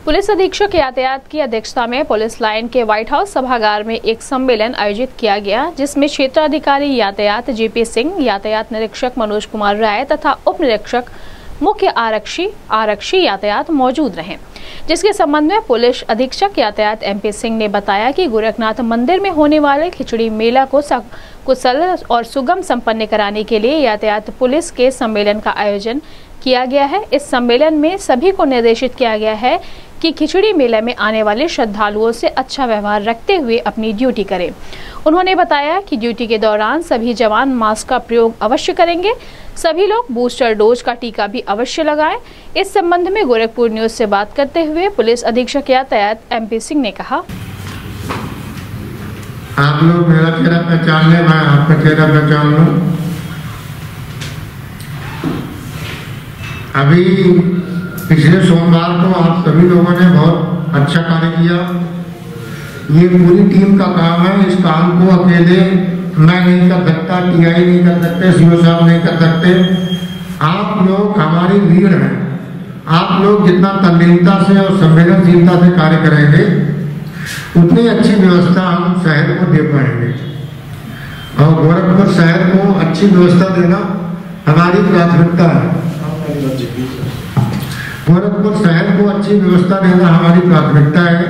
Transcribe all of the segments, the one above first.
Police अधीक्षक यातायात की अध्यक्षता में पुलिस लाइन के व्हाइट हाउस सभागार में एक सम्मेलन आयोजित किया गया, जिसमें क्षेत्राधिकारी यातायात जेपी सिंह, यातायात निरीक्षक मनोज कुमार राय तथा उप निरीक्षक मुख्य आरक्षी यातायात मौजूद रहे। जिसके संबंध में पुलिस अधीक्षक यातायात एमपी सिंह ने बताया कि गोरखनाथ मंदिर में होने वाले खिचड़ी मेला को कुशल और सुगम संपन्न कराने के लिए यातायात पुलिस के सम्मेलन का आयोजन किया गया है। इस सम्मेलन में सभी को निर्देशित किया गया है कि खिचड़ी मेले में आने वाले श्रद्धालुओं से अच्छा व्यवहार रखते हुए अपनी ड्यूटी करें। उन्होंने बताया कि ड्यूटी के दौरान सभी जवान मास्क का प्रयोग अवश्य करेंगे। सभी लोग बूस्टर डोज का टीका भी अवश्य लगाएं। इस संबंध में गोरखपुर न्यूज से बात करते हुए पुलिस अधीक्षक यातायात एमपी सिंह ने कहा, आप लोग मेरा चेहरा पहचान लें, मैं आपका चेहरा पहचान लूं। अभी पिछले सोमवार को आप सभी लोगों ने बहुत अच्छा कार्य किया। ये पूरी टीम का काम है। इस काम को अकेले मैं नहीं कर सकता, टीआई नहीं कर सकते, सीओ साहब नहीं कर सकते। आप लोग हमारी भीड़ हैं। आप लोग जितना तल्लीनता से और संवेदनशीलता से कार्य करेंगे, उतनी अच्छी व्यवस्था हम शहर को दे पाएंगे। और गोरखपुर शहर को अच्छी व्यवस्था देना हमारी प्राथमिकता है। गोरखपुर शहर को अच्छी व्यवस्था देना हमारी प्राथमिकता है।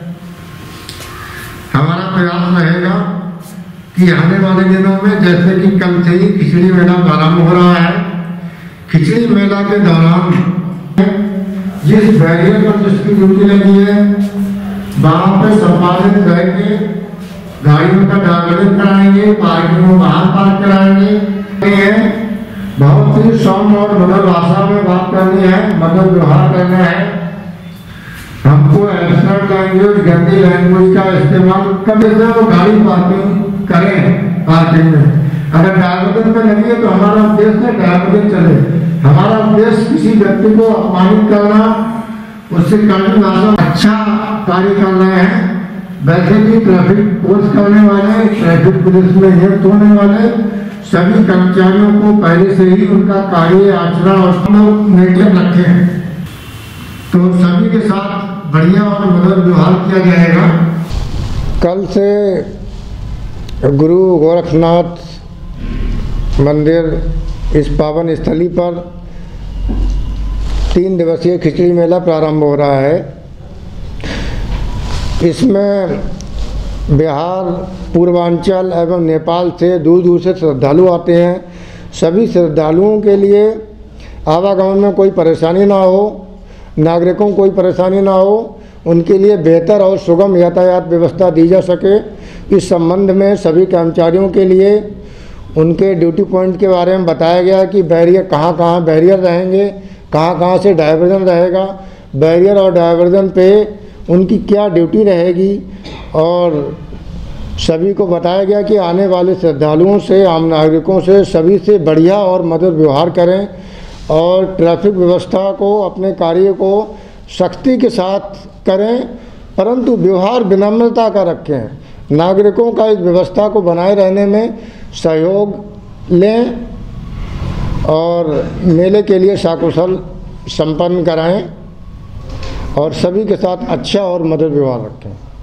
हमारा प्रयास रहेगा कि आने वाले दिनों में, जैसे कि कल से ही खिचड़ी मेला प्रारंभ हो रहा है, खिचड़ी मेला के दौरान जिस बैरियर पर जिसकी ड्यूटी लगी है, वहां पर संपादित करके गाड़ियों का डायवर्जन कराएंगे, पार्किंग को बाहर पार्क कराएंगे। बहुत ही सौम्य और मधुर भाषा में बात करनी है, मधुर व्यवहार करना है। हमको एब्सर्ड लैंग्वेज, गंदी लैंग्वेज का इस्तेमाल कभी से वो गाड़ी पार्किंग करें। पार्किंग में अगर डायवर्जन में लगी है तो हमारा उद्देश्य है डायवर्जन चले। हमारा उद्देश्य किसी व्यक्ति को अपमानित करना, उससे कड़ी भाषा अच्छा कार्य करना है। वैसे भी ट्रैफिक फोर्स करने वाले, ट्रैफिक पुलिस में नियुक्त होने वाले सभी कर्मचारियों को पहले से ही उनका कार्य आचरण और मेंटेन रखे हैं, तो सभी के साथ बढ़िया और मधुर व्यवहार किया जाएगा। कल से गुरु गोरखनाथ मंदिर इस पावन स्थली पर 3 दिवसीय खिचड़ी मेला प्रारंभ हो रहा है। इसमें बिहार, पूर्वांचल एवं नेपाल से दूर दूर से श्रद्धालु आते हैं। सभी श्रद्धालुओं के लिए आवागमन में कोई परेशानी ना हो, नागरिकों को कोई परेशानी ना हो, उनके लिए बेहतर और सुगम यातायात व्यवस्था दी जा सके। इस संबंध में सभी कर्मचारियों के लिए उनके ड्यूटी पॉइंट के बारे में बताया गया कि बैरियर कहाँ बैरियर रहेंगे, कहाँ से डायवर्जन रहेगा, बैरियर और डायवर्जन पे उनकी क्या ड्यूटी रहेगी। और सभी को बताया गया कि आने वाले श्रद्धालुओं से, आम नागरिकों से सभी से बढ़िया और मधुर व्यवहार करें और ट्रैफिक व्यवस्था को, अपने कार्य को सख्ती के साथ करें, परंतु व्यवहार विनम्रता का रखें। नागरिकों का इस व्यवस्था को बनाए रहने में सहयोग लें और मेले के लिए सकुशल संपन्न कराएं और सभी के साथ अच्छा और मधुर व्यवहार रखें।